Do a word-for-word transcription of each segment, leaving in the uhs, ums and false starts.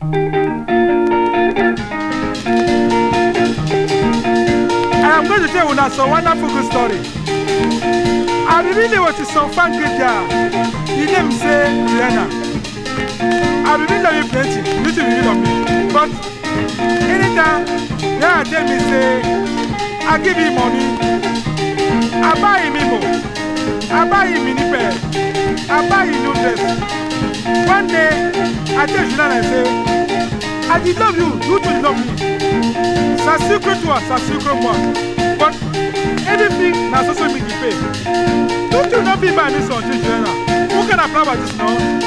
I'm going to tell you some wonderful good story. I really was to some fan good guy. He name say Rihanna. I really love you plenty. You should really love me. But anytime they yeah, tell me say I give him money, I buy him more, I buy him mini pair, I buy him new dress. One day I tell Rihanna and say I did love you, you too love me. C'est un secret toi, c'est un secret moi. But everything na social media pay. Don't you know people in this country, Joanna? Who can apply about this now?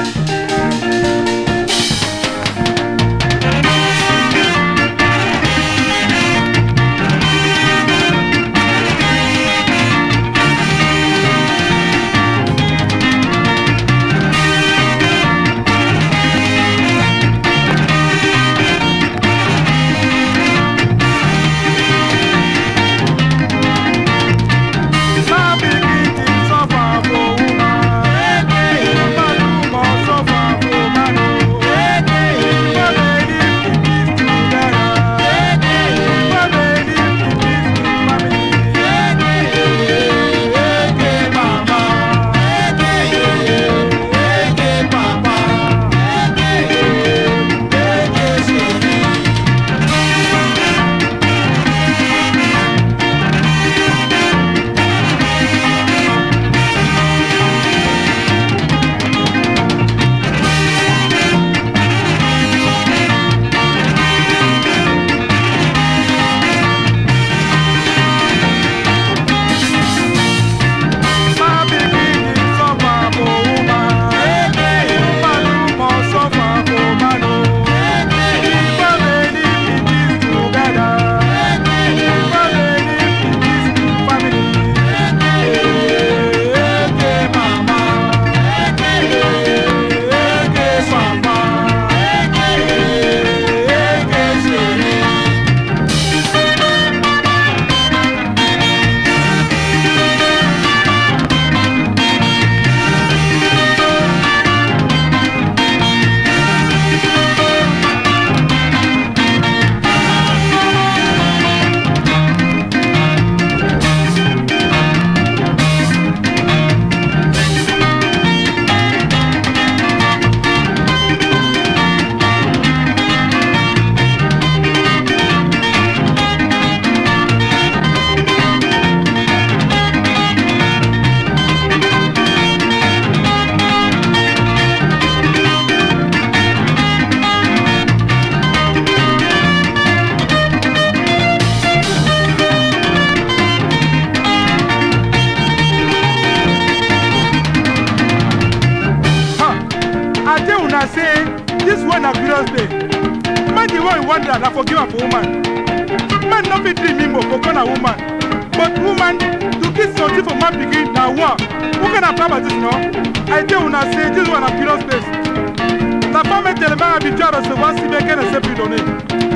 I say this one a glorious day. Man the one wonder that forgive a woman. Man not be dreaming of for a woman. But woman to kiss something for man begin now one. Who can apply about this now? I tell when I say this one a glorious place. La femme est tellement habituée à recevoir si bien qu'elle ne sait plus donner.